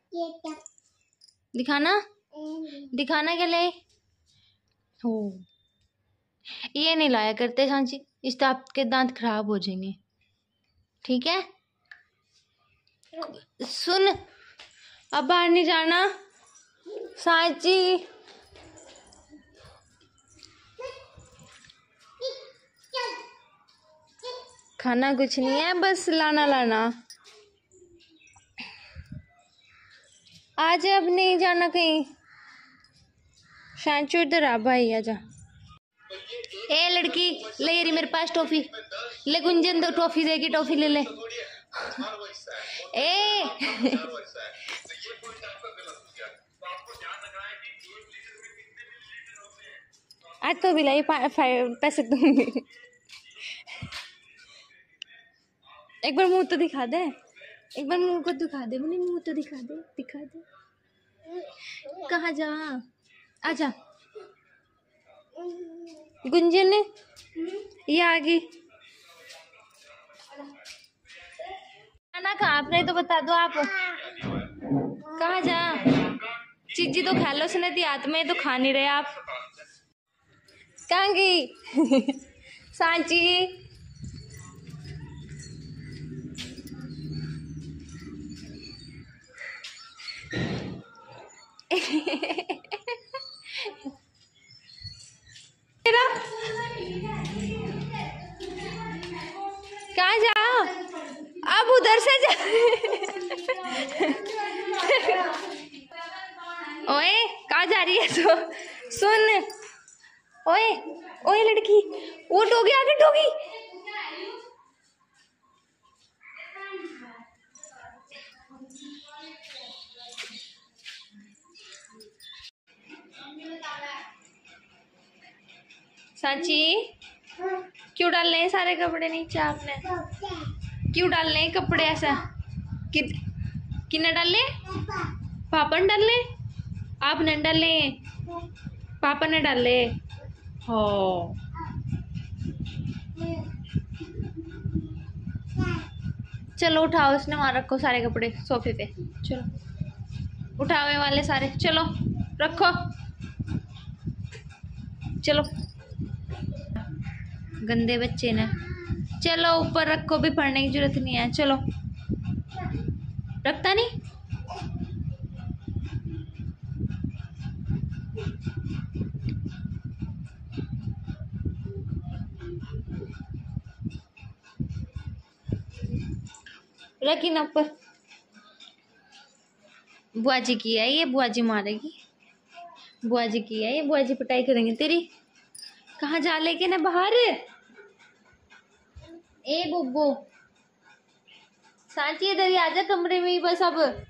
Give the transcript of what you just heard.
दिखाना, दिखाना क्या ले हो। ये नहीं लाया करते सांची, इससे आपके दांत खराब हो जाएंगे, ठीक है। सुन, अब बाहर नहीं जाना सांची। खाना कुछ नहीं है, बस लाना लाना। आज अब नहीं जाना कहीं। शांचू इधर आ भाई, आजा। ए लड़की, ले रही मेरे पास टॉफी, ले गुंजन दो टॉफी देगी, टॉफी ले ले। ए आज तो बिलाई पैसे दूंगी। एक बार मुंह तो दिखा दे, एक बार मुंह को दिखा दे, मुझे मुंह तो दिखा दे, दिखा दे। कहाँ जा, आजा गुंजन, ये आ गई। खाना कहाँ आपने तो बता दो आप। कहाँ जा, चीजी तो खा लो, उसने दी हाथ में तो खा नहीं रहे आप। कहाँ गई सांची। कहाँ जा, अब उधर से जा। ओए कहाँ जा रही है तो सुन। ओए ओए लड़की, वो डोगी आगे, डोगी। सांची क्यों डालने हैं सारे कपड़े नीचे आपने, क्यों डालने हैं कपड़े ऐसा। किन्ने डाले, पापा ने डाले, आप ने डाले, पापा ने डाले हो। चलो उठाओ, उसने वहां रखो सारे कपड़े सोफे पे, चलो उठावे वाले सारे, चलो रखो, चलो गंदे बच्चे ने। चलो ऊपर रखो, भी पढ़ने की जरूरत नहीं है, चलो। रखता नहीं, रखी ना ऊपर। बुआ जी की है ये, बुआ जी मारेगी, बुआ जी की है ये, बुआ जी पिटाई करेंगे तेरी। कहाँ जा लेके ना बाहर। ए बुब्बू, सांची इधर ही आजा कमरे में ही बस अब।